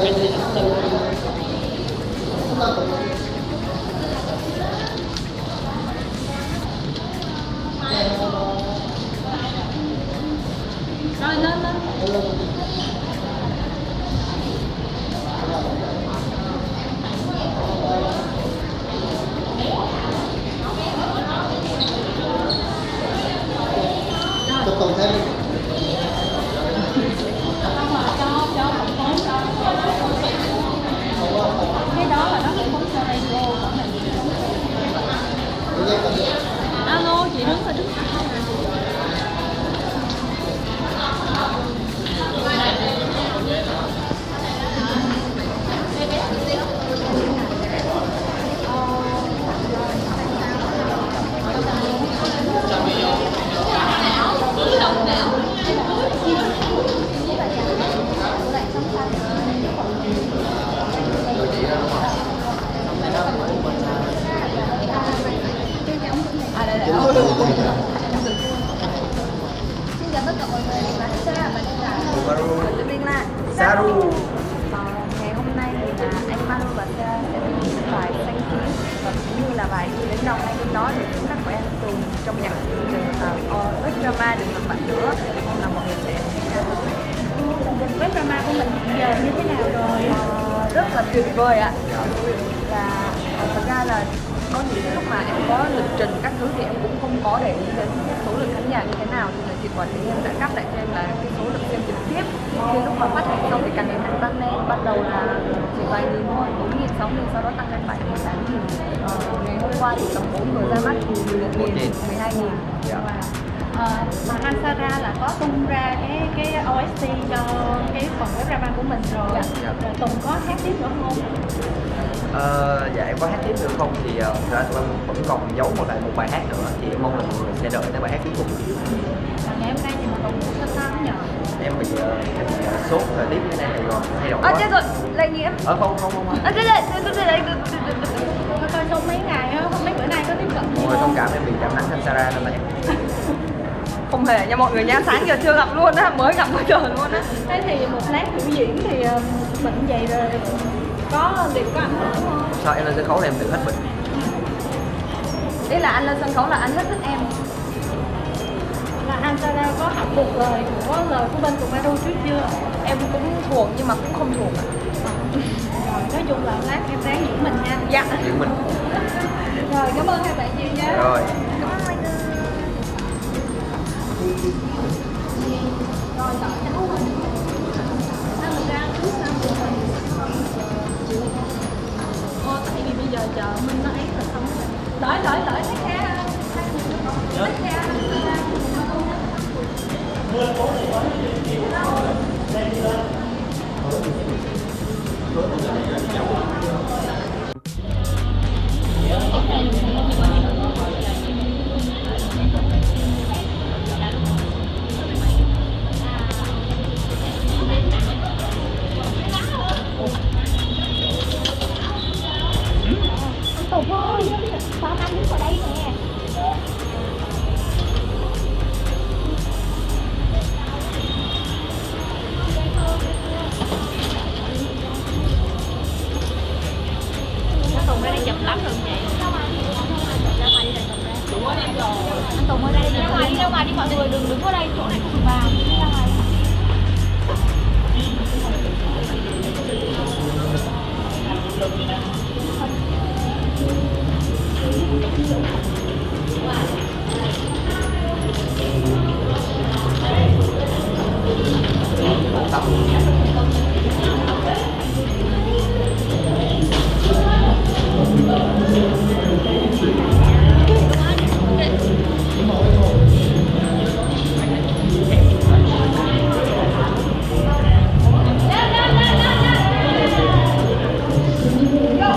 Rồi lên lên. Cái đó là nó không có cho đây cô còn là gì? Alo, chị đứng phải đứng. Xin chào tất cả mọi người, mình là Sarah và đây là Linh Lan. Saru. Ngày hôm nay là anh Manu và Sarah sẽ viết bài Xanh Tím và cũng như là bài Đi Đến Đâu Hay Đến Đó để chúng ta của em cùng trong nhạc trường Web Drama đừng làm bạn nữa. Mong là mọi người sẽ Web drama của mình hiện giờ như thế nào rồi? Rất là tuyệt vời ạ. Và thật ra là có những lúc mà em có lịch trình các thứ thì em cũng không có để ý đến số lượng khán giả như thế nào, thì là chị quản lý em đã cắt lại cho em là cái số lượng xem trực tiếp. Khi lúc mà phát hành xong thì càng ngày càng tăng lên, ban đầu là chỉ vài nghìn thôi, 4.000, 6.000, sau đó tăng lên 7.000, 8.000. Ngày hôm qua thì tầm 4 người ra mắt thì 11.000, 12.000. Mà anh Sarah là có tung ra cái OST cho cái phần web drama của mình rồi. Rồi Tùng có hát tiếp nữa không? Dạ em có hát tiếp được không thì thật ra tụi em vẫn còn giấu một bài hát nữa, thì em mong là mọi người sẽ đợi tới bài hát cuối cùng. Ngày hôm nay thì mà Tùng cũng sao nhờ? Em bị sốt thời tiết như thế này rồi thay đổi. Chết rồi, lây nhiễm. Không. Tôi coi xong mấy ngày á, mấy bữa nay có tiếp cận. Mọi người thông cảm, em bị cảm nắng Sansara nên là em Không hề nha mọi người nha, sáng giờ chưa gặp luôn á, mới gặp bây giờ luôn á. Thế thì một lát biểu diễn thì bệnh vậy rồi có liệu có ảnh hưởng không? sao em lên sân khấu là em tự hết bệnh. Ý là anh lên sân khấu là anh rất thích em. Là anh Sarah có học thuộc lời của bên Tùng Maru trước chưa? Em cũng thuộc nhưng mà cũng không thuộc. Rồi nói chung là lát em ráng giữ mình nha. Dạ. Giữ mình. Rồi cảm ơn hai bạn nhiều nha. Rồi. Cảm ơn anh. Rồi đợi cháu mình. Sao mình ra trước sao mình. Tại vì bây giờ chờ mình nó ấy là không. Đợi thấy kha. Tùng ơi, sao anh đứng vào đây nè. Tùng ra đây chụp lắm rồi vậy. Anh Tùng ơi đây ra ngoài đi mọi người đừng đứng ở đây, chỗ này không được vào. Đi ra ngoài. Go!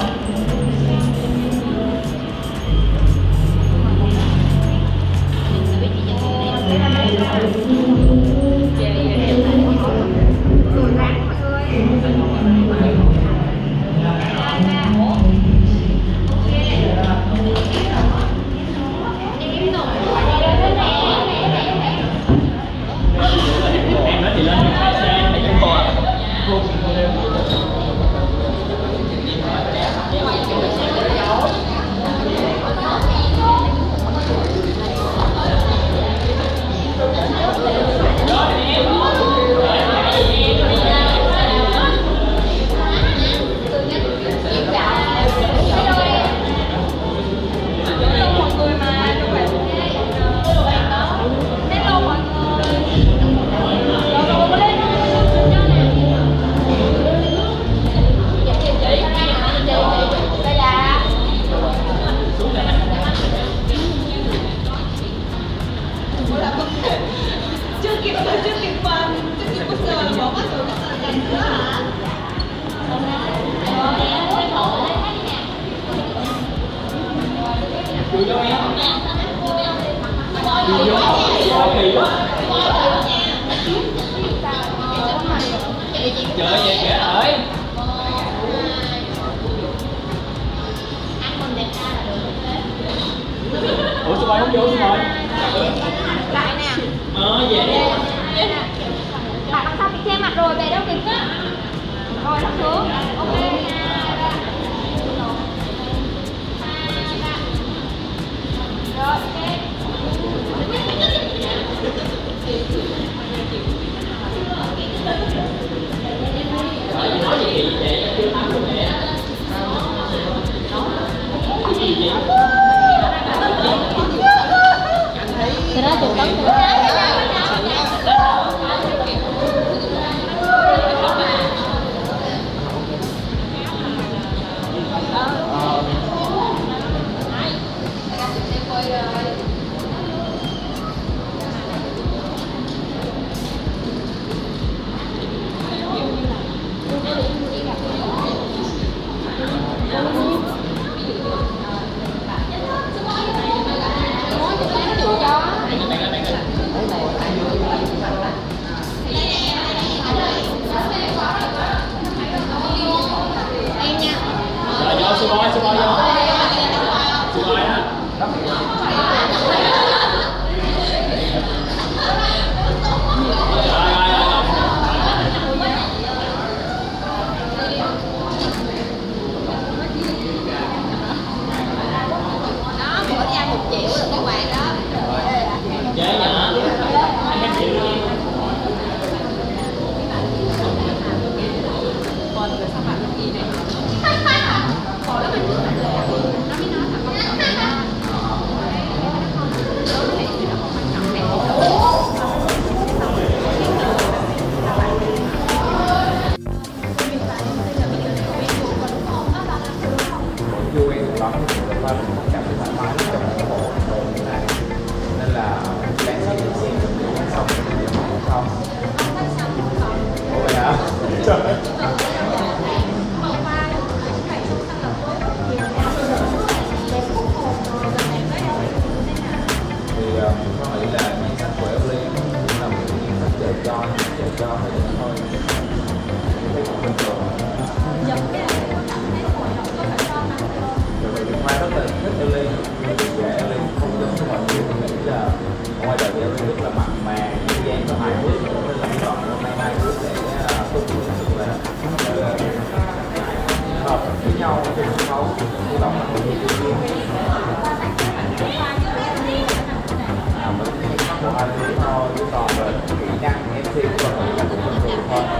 Trời ơi, dễ rồi. Ủa sao mày không vô sao mày? Lại nè. Về. Bạn làm sao bị che mặt rồi, về đâu kịp á. Rồi lắc xuống. Ok. Rồi, ok. Nói gì kỳ vậy? Chưa tắm luôn nè. Thì đó chụp tấm Sư bói vô. Sư bói á. đó, bữa đi ăn 1 triệu là cái quạt đó. Chế nhở. Anh em chịu đi. Còn người sao bạn gì này? Vui lắm, và cảm thấy thoải mái trong cái bộ như này nên là đang xem xong không ủa vậy hả? Thì có nghĩ là những sách của Evelyn cũng là một những sách chờ cho phải được thôi, thấy cũng bình thường. Rồi mình Khoa rất là thích Evelyn, vì Evelyn không giống như mọi người nghĩ là ngoài đời thì Evelyn rất là mặn mà, những dáng nó hài hước, nên là hy vọng hôm nay hai đứa sẽ tốt hơn và hợp với nhau trên sân khấu, hy vọng là không như tiên của hai đứa thôi, chứ còn về kỹ năng MC của mình là cũng bình thường thôi.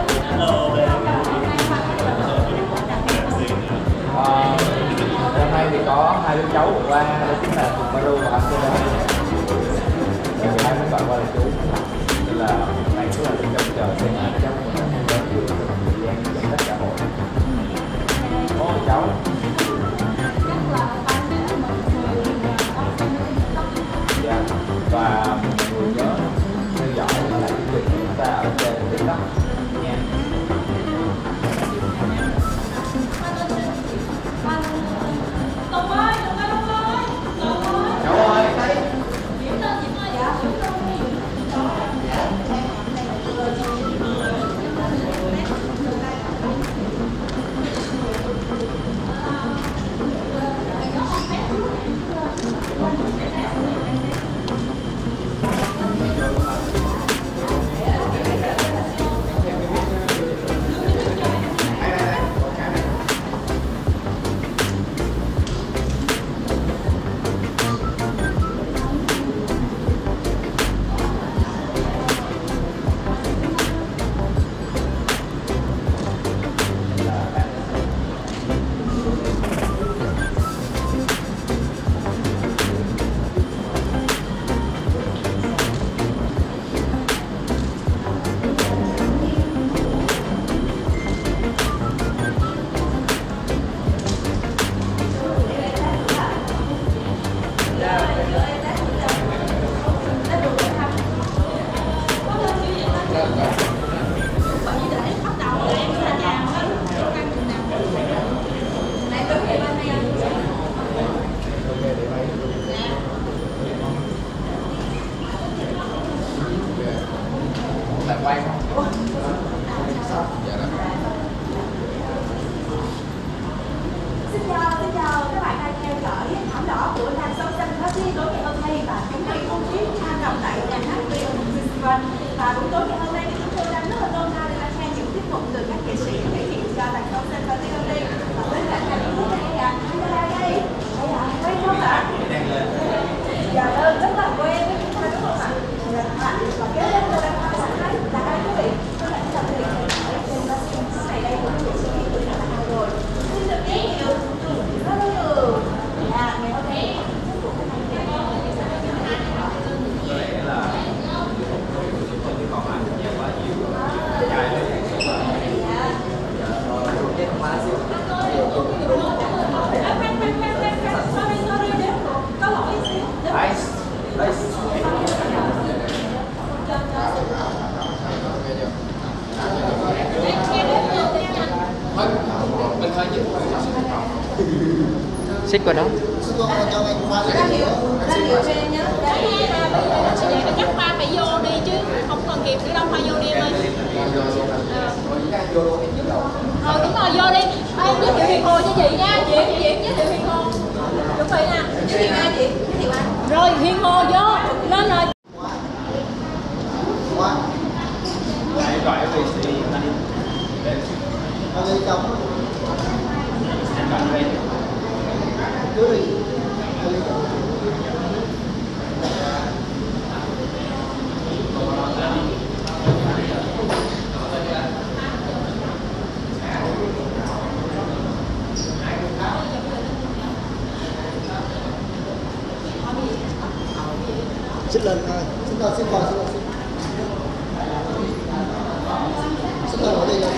Hôm nay thì có hai đứa cháu của qua, đó chính là Tùng Maru và Amsterdam. Hai đứa bạn qua là chú, nên là hôm nay rất là trông chờ xem hai cháu của mình sẽ đến được thời gian giãn cách xã hội. Có cháu. Dạ. Và mọi người nhớ theo dõi lại chương trình của chúng ta ở trên TikTok nha. Cháu ơi, xích qua đó. Vậy thì chắc ba phải vô đi chứ, không còn kịp nữa đâu, phải vô đi em ơi. Đúng rồi, vô đi. Em giới thiệu Hiền Hồ cho chị nha, Diễm giới thiệu Hiền Hồ. Chuẩn bị nè. Giới thiệu ai chị? Giới thiệu ai? Rồi Hiền Hồ vô, lên rồi. Hãy gọi FVC Xích lên thôi, xích lên, xích lên, xích lên. Xích lên ở đây.